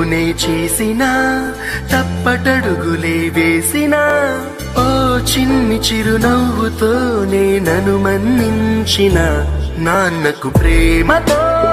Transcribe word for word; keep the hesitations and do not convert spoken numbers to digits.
నే చేసిన తప్పటడుగులే వేసిన ఓ చిన్ని చిరునవ్వుతో నే నన్ను మన్నించిన నాన్నకు ప్రేమతో